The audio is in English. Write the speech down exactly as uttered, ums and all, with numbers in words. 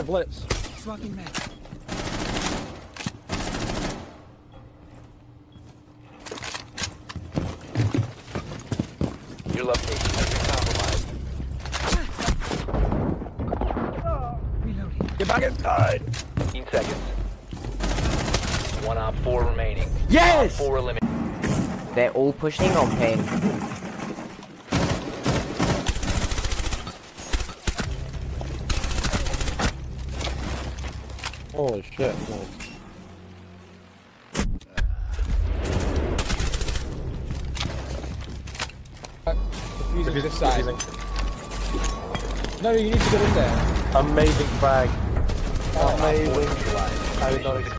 a blitz. Fucking man. Your location has been compromised. Reloading. Get back inside. fifteen seconds. One op four remaining. Yes! Op four eliminated. They're all pushing on pain. Holy shit. Defusing this side. No, you need to get in there. Amazing frag. Oh, Amazing. I did not expect